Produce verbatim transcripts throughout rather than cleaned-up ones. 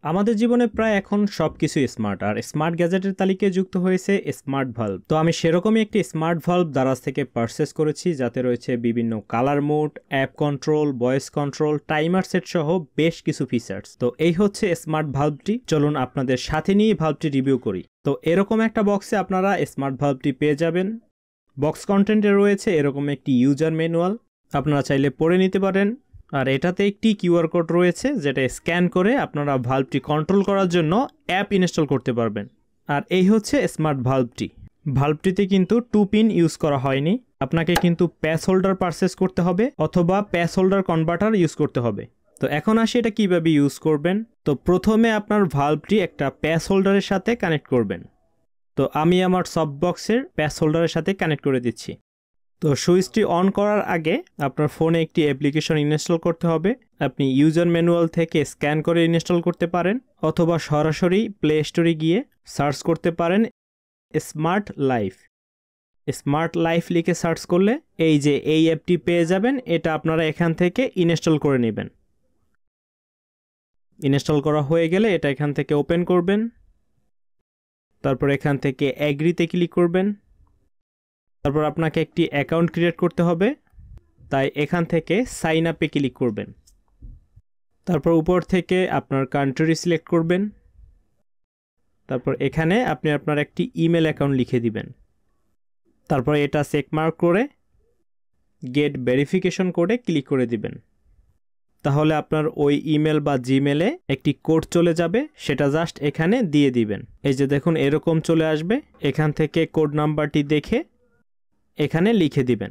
আমাদের জীবনে প্রায় এখন সবকিছু স্মার্ট, আর স্মার্ট গ্যাজেটের তালিকায় যুক্ত হয়েছে স্মার্ট ভাল্ব। তো আমি সেরকমই একটি স্মার্ট ভাল্ব দারাজ থেকে পারচেস করেছি, যাতে রয়েছে বিভিন্ন colour mode, app control, voice control, timer set সহ বেশ কিছু ফিচার্স। তো এই হচ্ছে স্মার্ট ভাল্বটি। চলুন আপনাদের সাথে নিয়ে ভাল্বটি রিভিউ করি। তো এরকম একটা বক্সে আপনারা স্মার্ট ভাল্বটি পেয়ে যাবেন। বক্স কন্টেন্টে রয়েছে এরকম একটি ইউজার ম্যানুয়াল, আপনারা চাইলে পড়ে নিতে পারেন। আর এটাতে একটি কিউআর কোড রয়েছে, যেটা স্ক্যান করে আপনারা ভাল্বটি কন্ট্রোল করার জন্য অ্যাপ ইনস্টল করতে পারবেন। আর এই হচ্ছে স্মার্ট ভাল্বটি। ভাল্বটিতে কিন্তু টু পিন ইউজ করা হয়নি, আপনাকে কিন্তু প্যাচ হোল্ডার পারচেস করতে হবে অথবা প্যাচ হোল্ডার কনভার্টার ইউজ করতে হবে। তো এখন আসি এটা কিভাবে ইউজ করবেন। তো প্রথমে আপনার ভাল্বটি একটা প্যাচ হোল্ডারের সাথে কানেক্ট করবেন। তো আমি আমার সফট বক্সের প্যাচ হোল্ডারের সাথে কানেক্ট করে দিচ্ছি। তো সুইচটি অন করার আগে আপনার ফোনে একটি অ্যাপ্লিকেশন ইনস্টল করতে হবে। আপনি ইউজার ম্যানুয়াল থেকে স্ক্যান করে ইনস্টল করতে পারেন অথবা সরাসরি প্লে স্টোরে গিয়ে সার্চ করতে পারেন স্মার্ট লাইফ। স্মার্ট লাইফ লিখে সার্চ করলে এই যে এই অ্যাপটি পেয়ে যাবেন। এটা আপনারা এখান থেকে ইনস্টল করে নেবেন। ইনস্টল করা হয়ে গেলে এটা এখান থেকে ওপেন করবেন। তারপর এখান থেকে অ্যাগ্রিতে ক্লিক করবেন। তারপর আপনাকে একটি অ্যাকাউন্ট ক্রিয়েট করতে হবে, তাই এখান থেকে সাইন আপে ক্লিক করবেন। তারপর উপর থেকে আপনার কান্ট্রি সিলেক্ট করবেন। তারপর এখানে আপনি আপনার একটি ইমেল অ্যাকাউন্ট লিখে দিবেন। তারপর এটা চেকমার্ক করে গেট ভেরিফিকেশন কোডে ক্লিক করে দিবেন। তাহলে আপনার ওই ইমেল বা জিমেলে একটি কোড চলে যাবে, সেটা জাস্ট এখানে দিয়ে দিবেন। এই যে দেখুন এরকম চলে আসবে। এখান থেকে কোড নাম্বারটি দেখে এখানে লিখে দিবেন।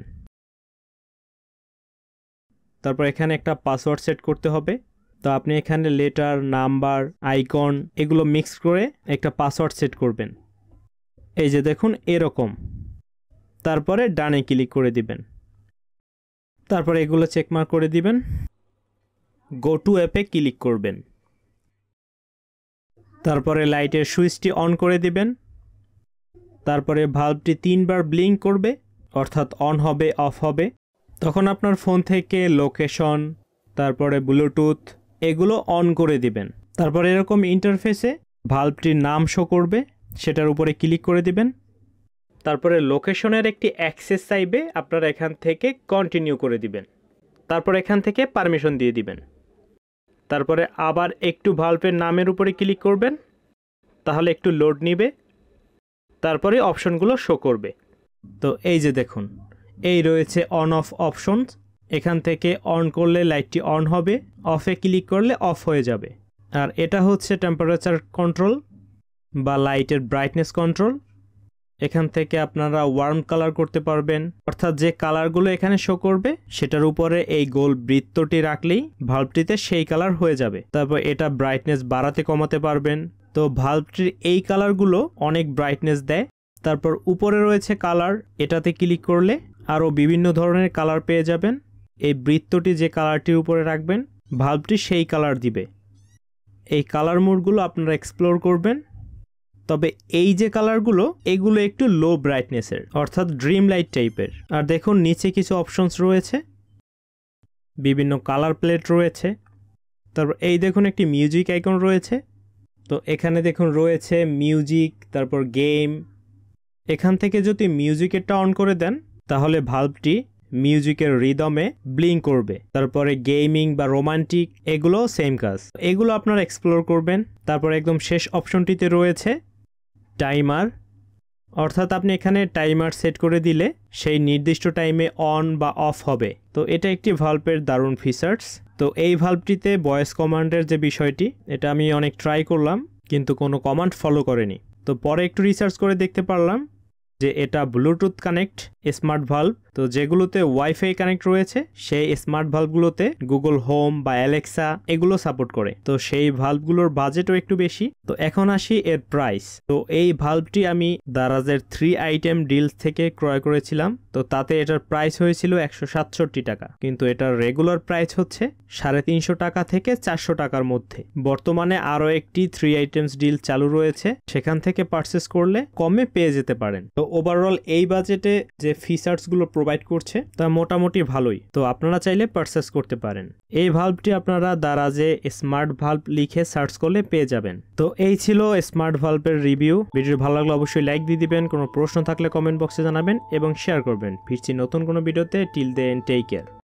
তারপর এখানে একটা পাসওয়ার্ড সেট করতে হবে। তো আপনি এখানে লেটার, নাম্বার, আইকন এগুলো মিক্স করে একটা পাসওয়ার্ড সেট করবেন। এই যে দেখুন এরকম। তারপরে ডানে ক্লিক করে দিবেন। তারপর এগুলো চেকমার্ক করে দিবেন। গো টু অ্যাপে ক্লিক করবেন। তারপরে লাইটের সুইচটি অন করে দিবেন। তারপরে ভাল্বটি তিনবার ব্লিঙ্ক করবে, অর্থাৎ অন হবে, অফ হবে। তখন আপনার ফোন থেকে লোকেশন, তারপরে ব্লুটুথ এগুলো অন করে দিবেন। তারপর এরকম ইন্টারফেসে ভাল্বটির নাম শো করবে, সেটার উপরে ক্লিক করে দিবেন। তারপরে লোকেশনের একটি অ্যাক্সেস চাইবে, আপনারা এখান থেকে কন্টিনিউ করে দিবেন। তারপর এখান থেকে পারমিশন দিয়ে দিবেন। তারপরে আবার একটু ভাল্বের নামের উপরে ক্লিক করবেন, তাহলে একটু লোড নিবে। তারপরে অপশনগুলো শো করবে। তো এই যে দেখুন এই রয়েছে অন অফ অপশনস। এখান থেকে অন করলে লাইটটি অন হবে, অফে ক্লিক করলে অফ হয়ে যাবে। আর এটা হচ্ছে টেম্পারেচার কন্ট্রোল বা লাইটের ব্রাইটনেস কন্ট্রোল। এখান থেকে আপনারা ওয়ার্ম কালার করতে পারবেন, অর্থাৎ যে কালারগুলো এখানে শো করবে সেটার উপরে এই গোল বৃত্তটি রাখলেই ভাল্বটিতে সেই কালার হয়ে যাবে। তারপর এটা ব্রাইটনেস বাড়াতে কমাতে পারবেন। তো ভাল্বটির এই কালারগুলো অনেক ব্রাইটনেস দেয়। তারপর উপরে রয়েছে কালার, এটাতে ক্লিক করলে আরও বিভিন্ন ধরনের কালার পেয়ে যাবেন। এই বৃত্তটি যে কালারটির উপরে রাখবেন ভাল্বটি সেই কালার দিবে। এই কালার মোডগুলো আপনারা এক্সপ্লোর করবেন। তবে এই যে কালারগুলো এগুলো একটু লো ব্রাইটনেসের, অর্থাৎ ড্রিম লাইট টাইপের। আর দেখুন নিচে কিছু অপশনস রয়েছে, বিভিন্ন কালার প্লেট রয়েছে। তারপর এই দেখুন একটি মিউজিক আইকন রয়েছে। তো এখানে দেখুন রয়েছে মিউজিক, তারপর গেম। এখান থেকে যদি মিউজিকেরটা অন করে দেন তাহলে ভাল্বটি মিউজিকের রিদমে ব্লিঙ্ক করবে। তারপরে গেমিং বা রোমান্টিক এগুলো সেম কাজ, এগুলো আপনারা এক্সপ্লোর করবেন। তারপর একদম শেষ অপশনটিতে রয়েছে টাইমার, অর্থাৎ আপনি এখানে টাইমার সেট করে দিলে সেই নির্দিষ্ট টাইমে অন বা অফ হবে। তো এটা একটি ভাল্বের দারুণ ফিচার্স। তো এই ভাল্বটিতে ভয়েস কমান্ডের যে বিষয়টি, এটা আমি অনেক ট্রাই করলাম কিন্তু কোনো কমান্ড ফলো করেনি। তো পরে একটু রিসার্চ করে দেখতে পারলাম যে এটা ব্লুটুথ কানেক্ট স্মার্ট ভাল্ব। তো যেগুলোতে ওয়াইফাই কানেক্ট রয়েছে সেই স্মার্ট ভাল্বগুলোতে গুগল হোম বা অ্যালেক্সা এগুলো সাপোর্ট করে। তো সেই ভাল্বগুলোর বাজেটও একটু বেশি। তো এখন আসি এর প্রাইস। তো এই ভাল্বটি আমি দারাজের থ্রি আইটেম ডিলস থেকে ক্রয় করেছিলাম। তো তাতে এটার প্রাইস হয়েছিল একশো সাতষট্টি টাকা, কিন্তু এটার রেগুলার প্রাইস হচ্ছে সাড়ে তিনশো টাকা থেকে চারশো টাকার মধ্যে। বর্তমানে আরও একটি থ্রি আইটেমস ডিল চালু রয়েছে, সেখান থেকে পারচেস করলে কমে পেয়ে যেতে পারেন। তো ওভারঅল এই বাজেটে যে ফিচার্সগুলো প্রোভাইড করছে, তা মোটামুটি ভালোই। তো আপনারা চাইলে পারচেস করতে পারেন। এই ভালভটি আপনারা দারাজে স্মার্ট ভালভ লিখে সার্চ করলে পেয়ে যাবেন। তো এই ছিল স্মার্ট ভালভের রিভিউ। ভিডিও ভালো লাগলে অবশ্যই লাইক দিয়ে দিবেন, কোনো প্রশ্ন থাকলে কমেন্ট বক্সে জানাবেন এবং শেয়ার করবেন। ফিরছি নতুন কোনো ভিডিওতে। Till then take care.